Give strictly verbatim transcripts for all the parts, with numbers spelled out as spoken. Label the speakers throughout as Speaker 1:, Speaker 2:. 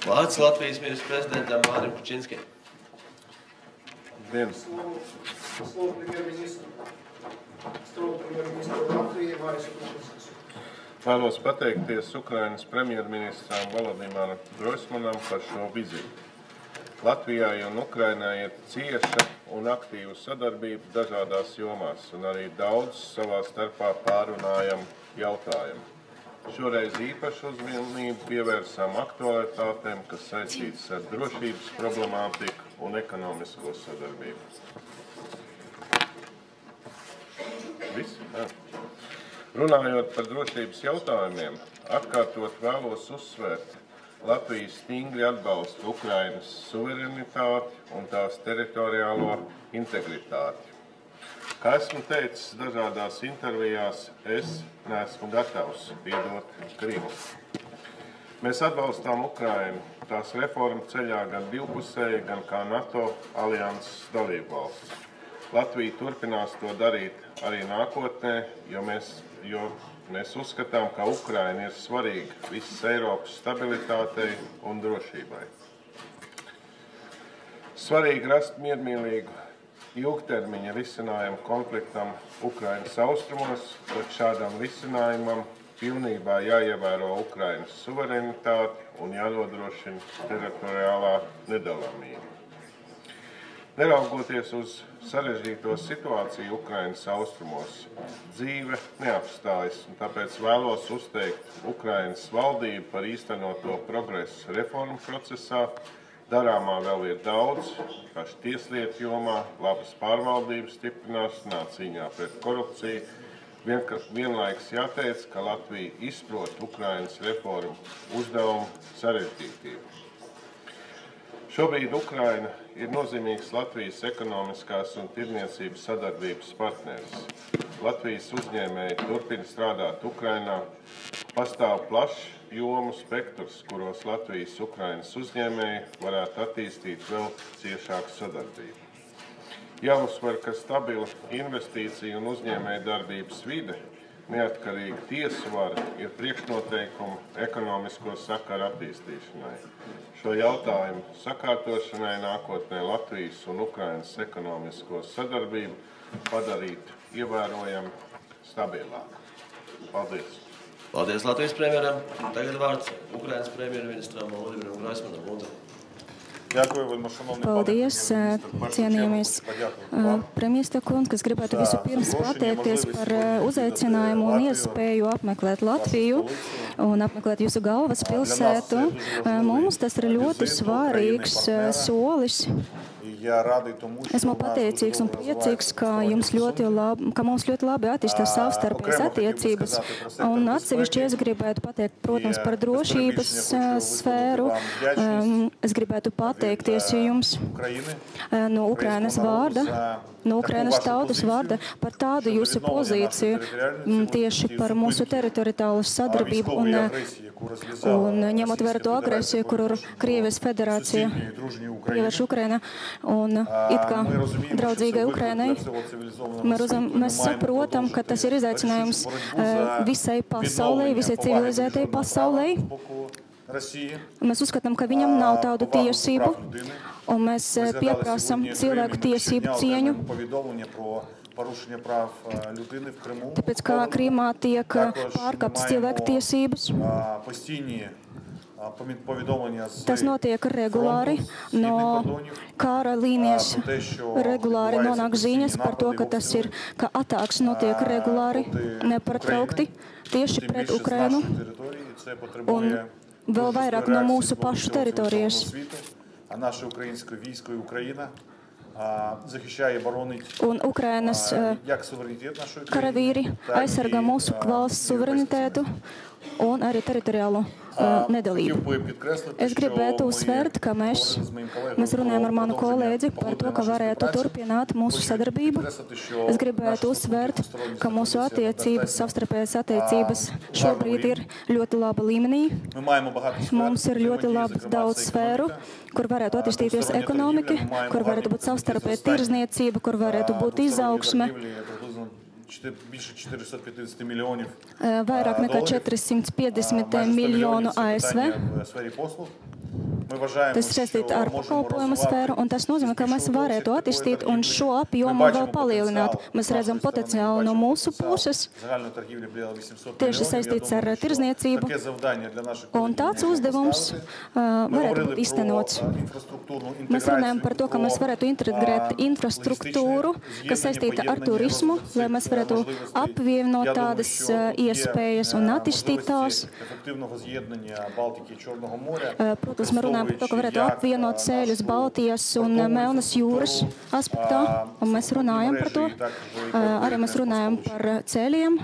Speaker 1: Vārds Latvijas ministra prezidentam Mārim Kučinskim.
Speaker 2: Dienas.
Speaker 3: Слово премьер-министру. Слово премьер-министру Латвии Мариsu Kučinskas.
Speaker 2: Vēlos pateikties Ukrainas premjerministram Volodimiram Groismanam par šo vizīti. Latvijai un Ukrainai ir cieša un aktīva sadarbība dažādās jomās un arī daudz savā starpā pārunājam jautājumu. Šoreiz īpašu uzmanību pievērsām aktualitātēm, kas saistītas ar drošības problemātiku un ekonomisko sadarbību. Viss? Jā. Runājot par drošības jautājumiem, atkārtot vēlos uzsvērt Latvijas stingri atbalstu Ukrainas suverenitāti un tās teritoriālo integritāti. Kā esmu teicis dažādās intervijās, es neesmu gatavs piedot Krimu. Mēs atbalstām Ukrainu tās reformu ceļā gan divpusēji, gan kā NATO alianses dalību valsts. Latvija turpinās to darīt arī nākotnē, jo mēs, jo mēs uzskatām, ka Ukraina ir svarīga visas Eiropas stabilitātei un drošībai. Svarīgi rast miermīlīgu ilgtermiņa risinājumu konfliktam Ukrainas austrumos, bet šādam risinājumam pilnībā jāievēro Ukrainas suverenitāte un jānodrošina teritoriālā nedalāmība. Neraugoties uz sarežģīto situāciju Ukrainas austrumos, dzīve neapstājas, un tāpēc vēlos uzteikt Ukrainas valdību par īstenoto progresu reformu procesā. Darāmā vēl ir daudz, kaši tieslietu jomā, labas pārvaldības stiprināšanā, cīņā pret korupciju. Vienlaikus jāteic, ka Latvija izprot Ukrainas reformu uzdevumu sarežģītību. Šobrīd Ukraina ir nozīmīgs Latvijas ekonomiskās un tirdzniecības sadarbības partneris. Latvijas uzņēmēji turpina strādāt Ukrainā. Pastāv plašs jomu spektrs, kuros Latvijas Ukrainas uzņēmēji varētu attīstīt vēl ciešāku sadarbību. Jāuzsver, ka stabila investīcija un uzņēmēja darbības vide, neatkarīga tiesu vara ir priekšnoteikumi ekonomisko sakaru attīstīšanai. Šo jautājumu sakārtošanai nākotnē Latvijas un Ukrainas ekonomisko sadarbību padarīt ievērojami stabilāku. Paldies!
Speaker 1: Paldies Latvijas premjeram. Tagad vārds Ukrainas premjerministram Volodimiram Groismanam.
Speaker 4: Paldies, cienījamies premjera kungs, kas gribētu visu pirms pateikties par uzaicinājumu un iespēju apmeklēt Latviju un apmeklēt jūsu galvaspilsētu. Mums tas ir ļoti svarīgs solis. Esmu pateicīgs un priecīgs, ka, jums ļoti labi, ka mums ļoti labi attīstās savstarpējas attiecības. Un atsevišķi es gribētu pateikt, protams, par drošības sfēru. Es gribētu pateikties jums no Ukrainas vārda, no Ukrainas tautas vārda par tādu jūsu pozīciju tieši par mūsu teritoriālo sadarbību un, un ņemot vērā to agresiju, kuru Krievijas federācija pievērš Ukraina. Un it kā draudzīgai Ukrainai, mēs saprotam, ka tas ir izaicinājums visai pasaulē, visai civilizētai pasaulē. Mēs uzskatām, ka viņam nav tādu tiesību, un mēs pieprasam cilvēku tiesību cieņu. Tāpēc, kā Krimā tiek pārkāptas cilvēku tiesības, tas notiek regulāri, no kara līnijas regulāri nonāk ziņas par to, ka tas ir, ka atāks notiek regulāri, nepārtraukti tieši pret Ukrainu un vēl vairāk no mūsu pašu teritorijas. Un Ukrainas karavīri aizsargā mūsu valsts suverenitētu un arī teritoriālo uh, nedalību. Es gribētu uzsvērt, ka mēs, mēs runājam ar manu kolēģi par to, ka varētu turpināt mūsu sadarbību. Es gribētu uzsvērt, ka mūsu attiecības, savstarpējas attiecības šobrīd ir ļoti laba līmenī. Mums ir ļoti labi daudz sfēru, kur varētu attīstīties ekonomika, kur varētu būt savstarpēja tirdzniecība, kur varētu būt izaugsme. Vairāk nekā četri simti piecdesmit miljonu A S V. tas saistīts ar pakalpojumu sfēru, un tas nozīmē, ka mēs varētu attīstīt un šo apjomu vēl palielināt. Mēs redzam potenciālu no mūsu puses, tieši saistīts ar tirzniecību, un tāds uzdevums uh, varētu būt iztenots. Mēs runājam par to, ka mēs varētu integrēt infrastruktūru, kas saistīta ar turismu, lai mēs varētu apvienot tādas uh, iespējas un attīstīt tās. Protams, mēs runājam par to, ka varētu apvienot ceļus Baltijas un Melnas jūras aspektā, un mēs runājam par to. Arī mēs runājam par ceļiem.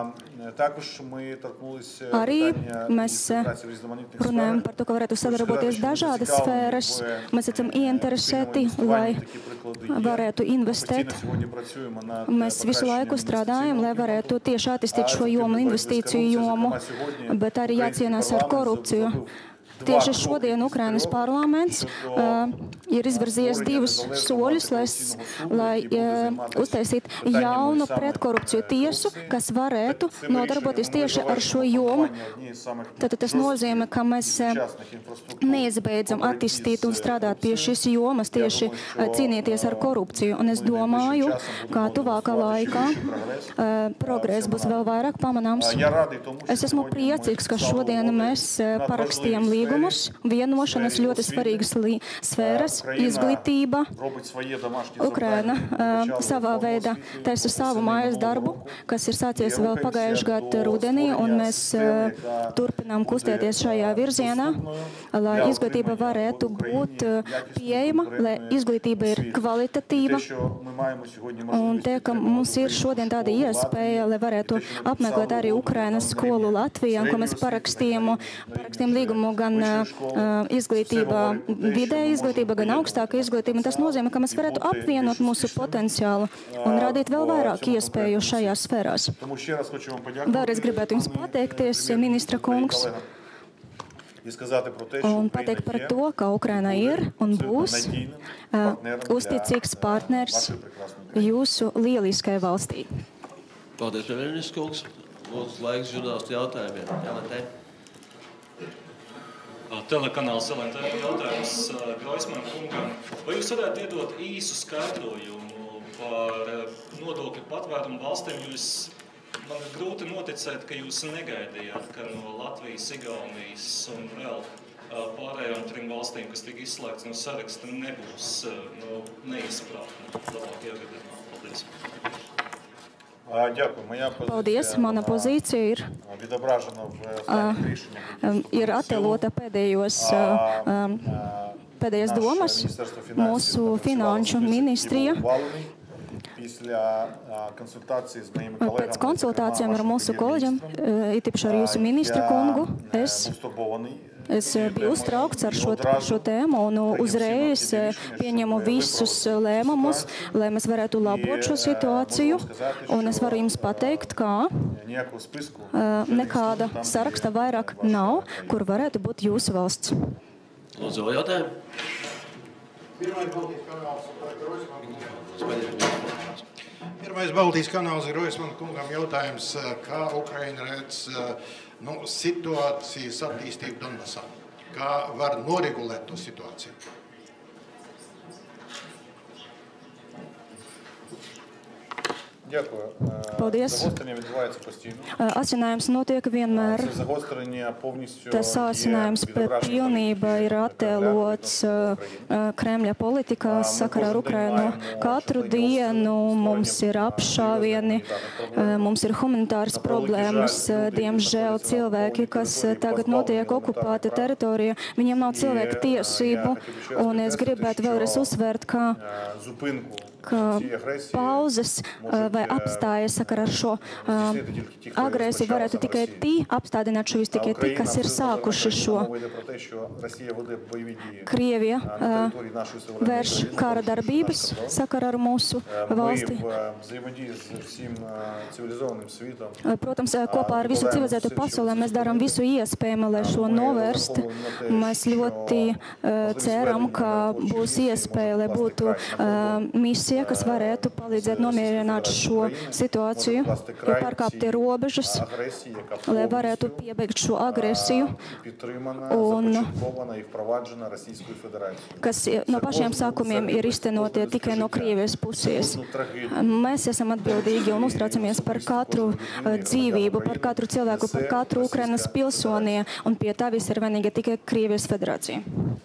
Speaker 4: Arī mēs runājam par to, ka varētu sadarboties dažādas sfēras. Mēs esam ieinteresēti, lai varētu investēt. Mēs visu laiku strādājam, lai varētu tieši attīstīt šo jomu, investīciju jomu, bet arī jācīnās ar korupciju. Tieši šodien Ukrainas parlaments uh, ir izvirzījies divus soļus, lai, lai uh, uztaisītu jaunu pretkorupciju tiesu, kas varētu nodarboties tieši ar šo jomu. Tad tas nozīmē, ka mēs uh, neizbeidzam attīstīt un strādāt pie šīs jomas, tieši uh, cīnīties ar korupciju. Un es domāju, ka tuvākā laikā uh, progress būs vēl vairāk pamanāms. Es esmu priecīgs, ka šodien mēs uh, parakstījām līgumu. Vienošanas ļoti svarīgas sfēras, izglītība. Ukraina uh, savā veidā taisa savu mājas darbu, kas ir sācies vēl pagājušajā gadu rudenī, un mēs uh, turpinām kustēties šajā virzienā, lai izglītība varētu būt uh, pieejama, lai izglītība ir kvalitatīva. Un te, ka mums ir šodien tāda iespēja, lai varētu apmeklēt arī Ukrainas skolu Latvijā, ko mēs parakstījām, parakstījām līgumu gan Uh, izglītība, vidēja izglītība, gan augstāka izglītība. Tas nozīmē, ka mēs varētu apvienot mūsu potenciālu un radīt vēl vairāk iespēju šajās sfērās. Vēlreiz gribētu jums pateikties, ministra kungs, un pateikt par to, ka Ukraina ir un būs uh, uzticīgs partners jūsu lieliskai valstī.
Speaker 1: Paldies, premjerministrs kungs. Lūdzu, laiks žurnālistu jautājumiem. Jāletē.
Speaker 5: Telekanāls L N T jautājums Groismana kungam. Vai jūs varētu iedot īsu skaidrojumu par nodokļu patvērumu valstīm? Jūs, man ir grūti noticēt, ka jūs negaidījāt, ka no Latvijas, Igaunijas un vēl pārējām trim valstīm, kas tika izslēgts no saraksta, nebūs no neizpratne labākajā gadījumā. Paldies.
Speaker 4: Paldies, mana pozīcija ir, uh, ir attēlota pēdējos, uh, pēdējās domas mūsu finanšu ministrija. Pēc konsultācijām ar mūsu kolēģiem, it īpaši ar jūsu ministra kungu, es Es biju uztraukts ar šo, šo tēmu un uzreiz pieņemu visus lēmumus, lai mēs varētu labot šo situāciju. Un es varu jums pateikt, ka nekāda saraksta vairāk nav, kur varētu būt jūsu valsts.
Speaker 1: Lūdzu, vēl jautājumu?
Speaker 6: Pirmais Baltijas kanāls ir Groismana kungam jautājums, kā Ukraina redz nu, situācijas attīstību Donbasā, kā var noregulēt to situāciju?
Speaker 4: Paldies. Asinājums notiek vienmēr. Tas asinājums pilnībā ir attēlots Kremļa politikā sakarā ar Ukrainu. Katru dienu mums ir apšāvieni, mums ir humanitāras problēmas. Diemžēl cilvēki, kas tagad notiek okupēta teritorija, viņiem nav cilvēku tiesību. Un es gribētu vēlreiz uzsvērt, ka ka pauzes vai apstājas sakarā ar šo uh, agresiju varētu tikai tī apstādināt šo tikai tī, kas ir sākuši šo. Krievija uh, vērš kara darbības sakarā ar mūsu valsti. Protams, kopā ar visu civilizētu pasaulē mēs darām visu iespējamo, lai šo novērst. Mēs ļoti uh, ceram, ka būs iespēja, lai būtu uh, misija informācija, kas varētu palīdzēt nomierināt šo situāciju, jo pārkāpti robežas, lai varētu piebeigt šo agresiju, un kas no pašiem sākumiem ir iztenotie tikai no Krievijas puses. Mēs esam atbildīgi un uztraucamies par katru dzīvību, par katru cilvēku, par katru Ukrainas pilsoni, un pie tā viss ir vainīga tikai Krievijas federācija.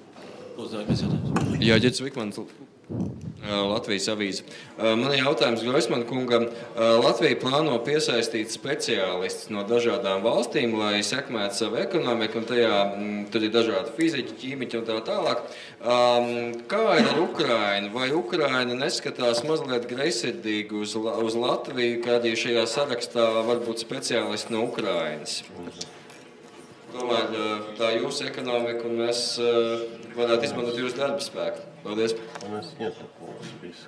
Speaker 7: Jā, Ģets Vikmans, Latvijas avīze. Man ir jautājums Groisman kungam. Latvija plāno piesaistīt speciālistus no dažādām valstīm, lai sekmētu savu ekonomiku, un tajā tur ir dažādi fiziķi, ķīmiķi un tā tālāk. Kā ir ar Ukrainu? Vai Ukraina neskatās mazliet greizsirdīgi uz, uz Latviju, kad ir šajā sarakstā varbūt speciālisti no Ukrainas? Tomēr tā jūsu ekonomika, un mēs varētu izmantot jūsu darba spēku. Paldies.
Speaker 2: Un es iesaku visu.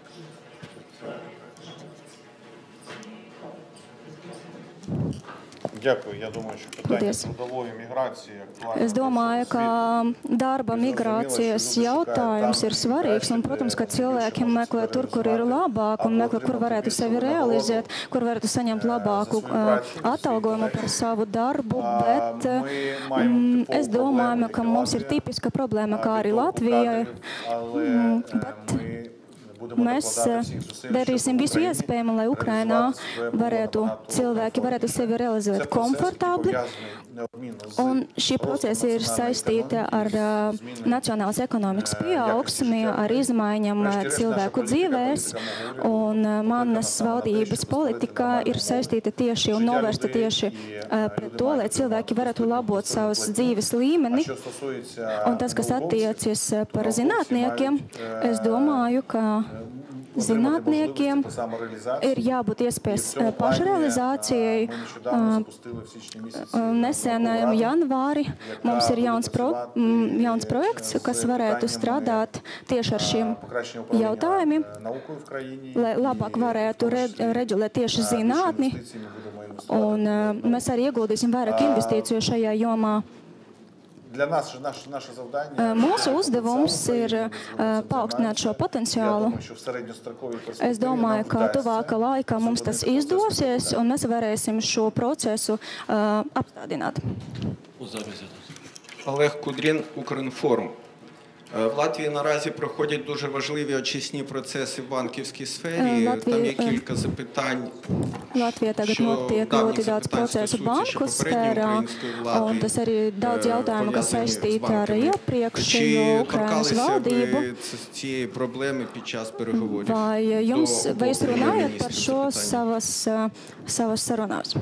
Speaker 8: Дякую. Я думаю, що питання трудової міграції актуальне.
Speaker 4: Es domāju, ka darba migrācijas jautājums ir svarīgs, un, protams, ka cilvēki meklē tur, kur ir labāk, un meklē, kur varētu sevi realizēt, kur varētu saņemt labāku atalgojumu par savu darbu, bet mm, es domāju, ka mums ir tipiska problēma, kā arī Latvijai, bet mēs darīsim visu iespējamo, lai Ukrainā varētu, cilvēki varētu sevi realizēt komfortabli. Un šī procesa ir saistīta ar uh, nacionālas ekonomikas pieaugsmi, ar izmaiņām cilvēku dzīvēs. Un uh, manas valdības politika ir saistīta tieši un novērsta tieši uh, pret to, lai cilvēki varētu labot savus dzīves līmeni. Un tas, kas attiecas par zinātniekiem, es domāju, ka zinātniekiem ir jābūt iespējas pašrealizācijai. Nesen janvāri mums ir jauns, pro, jauns projekts, kas varētu strādāt tieši ar šiem jautājumiem, lai labāk varētu re, reģulēt tieši zinātni. Un mēs arī ieguldīsim vairāk investīciju šajā jomā. Mūsu uzdevums ir paaugstināt šo potenciālu. Es domāju, ka tuvākā laikā mums tas izdosies, un mēs varēsim šo procesu apstādināt.
Speaker 9: Олег Кудрін, Укрінформ. В Латвії наразі проходять дуже важливі очисні процеси в банківській сфері. Там є кілька запитань,
Speaker 4: Latvijā tagad notiek ļoti daudz procesu banku sfērā, un tas arī daudz jautājumu, kas saistīti ar iepriekšējo Ukrainas valdību. Vai jums, vai jūs runājat par šo savas, savas sarunās?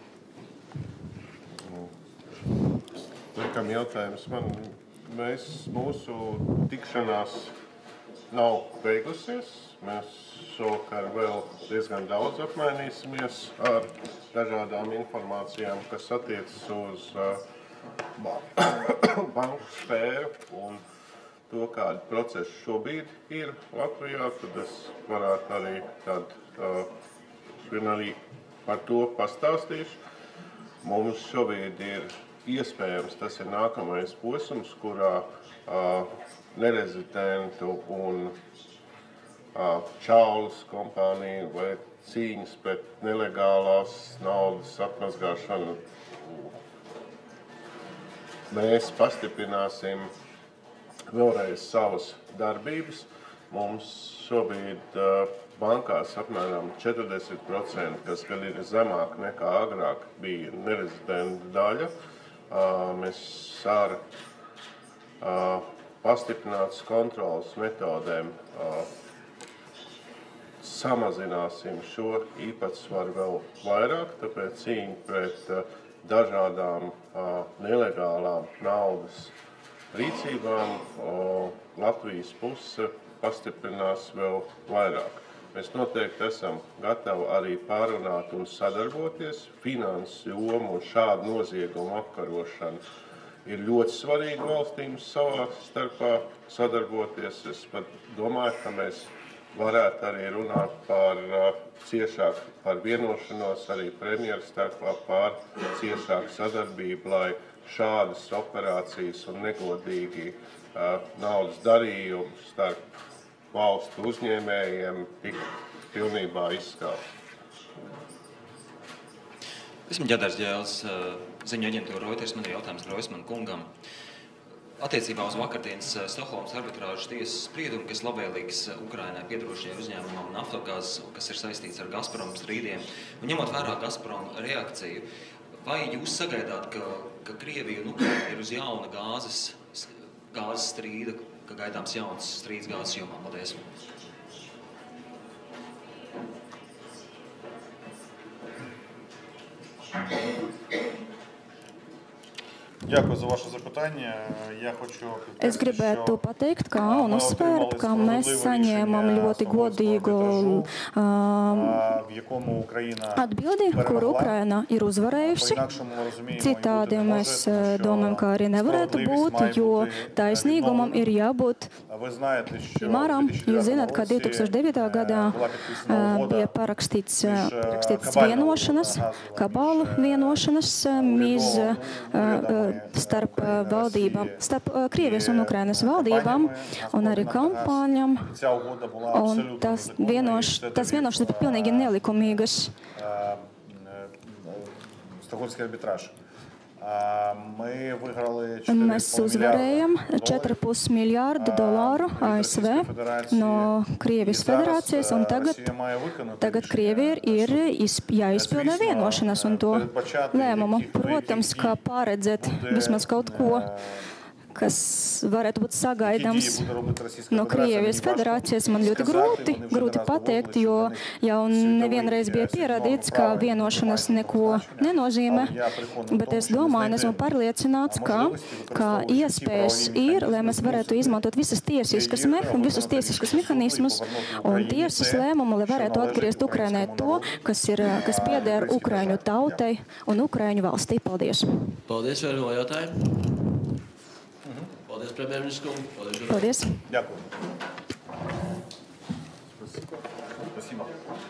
Speaker 2: Laikam jautājums man. Mēs, mūsu tikšanās nav beigusies. Mēs šovakar vēl diezgan daudz apmainīsimies ar dažādām informācijām, kas attiecas uz uh, banku sfēru un to, kādi procesi šobrīd ir Latvijā. Tad es varētu arī tad, uh, arī par to pastāstīšu. Mums šobrīd ir iespējams, tas ir nākamais posms, kurā uh, nerezidentu un uh, čaulas kompānija vai cīņas pret nelegālās naudas atmazgāšanu. Mēs pastiprināsim vēlreiz savas darbības. Mums šobrīd uh, bankās apmēram četrdesmit procenti, kas gan ir zemāk nekā agrāk, bija nerezidentu daļa. Uh, mēs ar uh, pastiprinātas kontrolas metodēm uh, samazināsim šo īpatsvaru vēl vairāk, tāpēc cīņa pret uh, dažādām uh, nelegālām naudas rīcībām uh, Latvijas puse pastiprinās vēl vairāk. Mēs noteikti esam gatavi arī pārunāt un sadarboties. Finanses joma un šādu noziegumu apkarošana ir ļoti svarīga valstīm savā starpā sadarboties. Es pat domāju, ka mēs varētu arī runāt par uh, ciešāk par vienošanos arī premjeru starpā par ciešāku sadarbību, lai šādas operācijas un negodīgi uh, naudas darījumi starp valstu uzņēmējiem tikt pilnībā izskausts?
Speaker 10: Esmu Ģedars Ģēls, ziņu aģentūra Reuters, man ir jautājums Groisman kungam. Attiecībā uz vakardienas Stokholmas arbitrāžas tiesas spriedumu, kas labvēlīgs Ukrainai piedarošajai uzņēmumam Naftogaz, kas ir saistīts ar Gazprom strīdiem, un ņemot vērā Gazprom reakciju, vai jūs sagaidāt, ka, ka Krievija un Ukraina ir uz jauna gāzes, gāzes strīda, ka gaidāms jauns strīds gāzes jomā? Paldies!
Speaker 8: Дякую за ваше запитання. Я хочу
Speaker 4: Es gribētu pateikt, kā un uzsvērt, ka mēs saņēmām ļoti godīgu um, atbildi, kur Ukraina ir uzvarējusi. Citādi mēs domājam, ka arī nevarētu būt, jo taisnīgumam ir jābūt. Piemēram, jūs zināt, ka divi tūkstoši devītā gadā uh, bija parakstīts, uh, parakstīts vienošanas, Kabalu vienošanas, mīz uh, starp valdībām, starp Krievijas un Ukrainas valdībām un arī kampaņām. Un tas, vienoš, tas vienošanas bija pilnīgi nelikumīgas. Mēs uzvarējam četri ar pus miljārdu dolāru A S V no Krievijas federācijas, un tagad, tagad Krievija ir jāizpilda vienošanas un to lēmumu. Protams, kā pārredzēt vismaz kaut ko, kas varētu būt sagaidāms no Krievijas federācijas, man ļoti grūti, grūti pateikt, jo jau nevienreiz bija pierādīts, ka vienošanas neko nenozīmē, bet es domāju, un esmu pārliecināts, ka, ka iespējas ir, lai mēs varētu izmantot visas tiesiskas, mehan, visus tiesiskas mehānismus un tiesas lēmumu, lai varētu atgriezt Ukrainai to, kas, ir, kas pieder Ukraiņu tautai un Ukraiņu valstī. Paldies!
Speaker 1: Paldies, vēl vēl jautājumu! Paldies, premjerministrs kungs.
Speaker 4: Paldies.
Speaker 8: Дякую. Спасибо.